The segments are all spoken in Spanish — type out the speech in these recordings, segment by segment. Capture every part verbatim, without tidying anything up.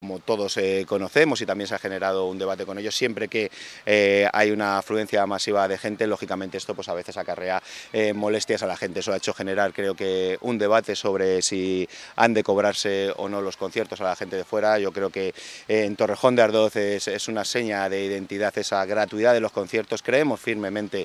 como todos eh, conocemos, y también se ha generado un debate con ellos, siempre que eh, hay una afluencia masiva de gente, lógicamente esto pues a veces acarrea eh, molestias a la gente. Eso ha hecho generar, creo que, un debate sobre si han de cobrarse o no los conciertos a la gente de fuera. Yo creo que eh, en Torrejón de Ardoz es, es una seña de identidad esa gratuidad de los conciertos. Creemos firmemente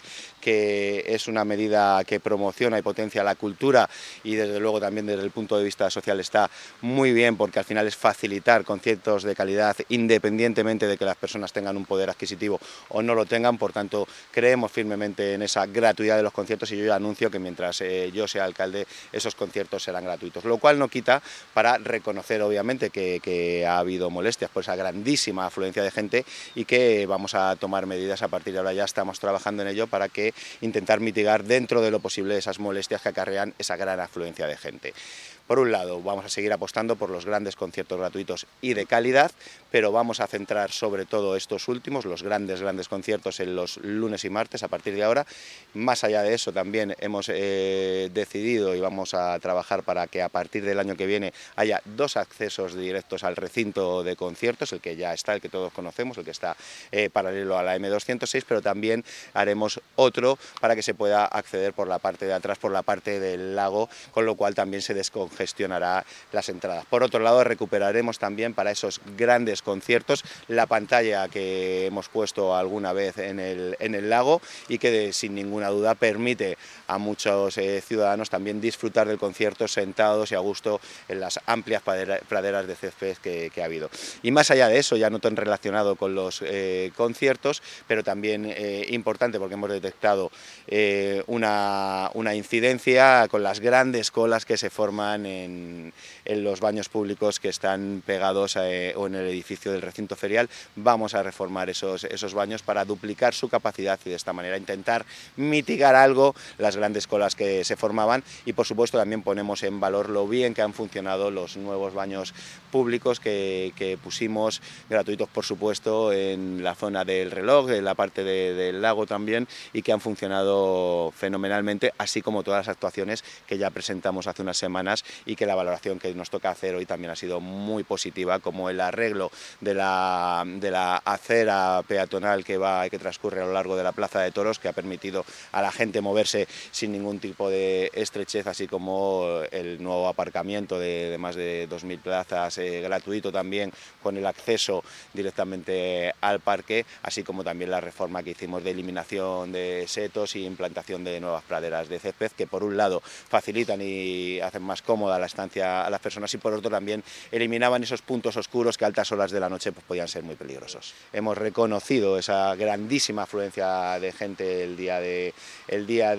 que es una medida que promociona y potencia la cultura, y desde luego también desde el punto de vista social está muy bien, porque al final es facilitar conciertos de calidad independientemente de que las personas tengan un poder adquisitivo o no lo tengan. Por tanto, creemos firmemente en esa gratuidad de los conciertos, y yo ya anuncio que mientras eh, yo sea alcalde esos conciertos serán gratuitos, lo cual no quita para reconocer obviamente que, que ha habido molestias por esa grandísima afluencia de gente, y que vamos a tomar medidas a partir de ahora. Ya estamos trabajando en ello para que intentar mitigar dentro de lo posible esas molestias que acarrean esa gran afluencia de gente. Por un lado, vamos a seguir apostando por los grandes conciertos gratuitos y de calidad, pero vamos a centrar sobre todo estos últimos, los grandes, grandes conciertos, en los lunes y martes a partir de ahora. Más allá de eso, también hemos eh, decidido y vamos a trabajar para que a partir del año que viene haya dos accesos directos al recinto de conciertos, el que ya está, el que todos conocemos, el que está eh, paralelo a la eme doscientos seis, pero también haremos otro para que se pueda acceder por la parte de atrás, por la parte del lago, con lo cual también se descongestionará gestionará las entradas. Por otro lado, recuperaremos también para esos grandes conciertos la pantalla que hemos puesto alguna vez en el, en el lago, y que de, sin ninguna duda permite a muchos eh, ciudadanos también disfrutar del concierto sentados y a gusto en las amplias praderas de césped que, que ha habido. Y más allá de eso, ya no tan relacionado con los eh, conciertos, pero también eh, importante, porque hemos detectado eh, una, una incidencia con las grandes colas que se forman En, en los baños públicos que están pegados eh, o en el edificio del recinto ferial. Vamos a reformar esos, esos baños para duplicar su capacidad y de esta manera intentar mitigar algo las grandes colas que se formaban. Y por supuesto también ponemos en valor lo bien que han funcionado los nuevos baños públicos que, que pusimos, gratuitos por supuesto, en la zona del reloj, en la parte de, del lago también, y que han funcionado fenomenalmente, así como todas las actuaciones que ya presentamos hace unas semanas, y que la valoración que nos toca hacer hoy también ha sido muy positiva, como el arreglo de la, de la acera peatonal que va que transcurre a lo largo de la Plaza de Toros, que ha permitido a la gente moverse sin ningún tipo de estrechez, así como el nuevo aparcamiento de, de más de dos mil plazas eh, gratuito también, con el acceso directamente al parque, así como también la reforma que hicimos de eliminación de setos y implantación de nuevas praderas de césped, que por un lado facilitan y hacen más cómoda la estancia a las personas, y por otro también eliminaban esos puntos oscuros que a altas horas de la noche pues, podían ser muy peligrosos. Hemos reconocido esa grandísima afluencia de gente el día de, el día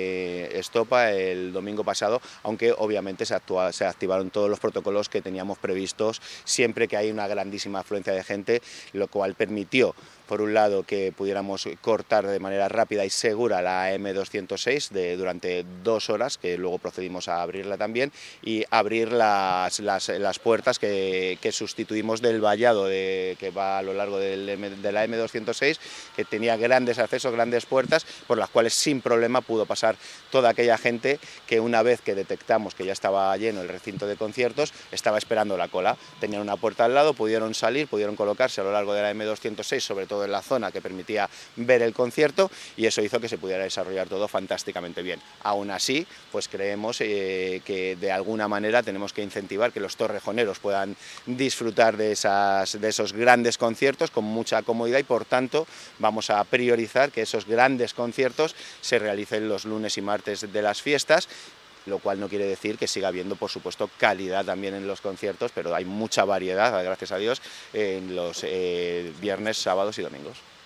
de Estopa, el domingo pasado, aunque obviamente se, actua, se activaron todos los protocolos que teníamos previstos siempre que hay una grandísima afluencia de gente, lo cual permitió, por un lado, que pudiéramos cortar de manera rápida y segura la eme doscientos seis de, durante dos horas, que luego procedimos a abrirla también, y abrir las, las, las puertas que, que sustituimos del vallado de, que va a lo largo del, de la eme doscientos seis, que tenía grandes accesos, grandes puertas, por las cuales sin problema pudo pasar toda aquella gente que, una vez que detectamos que ya estaba lleno el recinto de conciertos, estaba esperando la cola. Tenían una puerta al lado, pudieron salir, pudieron colocarse a lo largo de la eme doscientos seis, sobre todo en la zona que permitía ver el concierto, y eso hizo que se pudiera desarrollar todo fantásticamente bien. Aún así, pues creemos eh, que de alguna manera tenemos que incentivar que los torrejoneros puedan disfrutar de, esas, de esos grandes conciertos con mucha comodidad, y por tanto vamos a priorizar que esos grandes conciertos se realicen los lunes y martes de las fiestas, lo cual no quiere decir que siga habiendo, por supuesto, calidad también en los conciertos, pero hay mucha variedad, gracias a Dios, en los eh, viernes, sábados y domingos.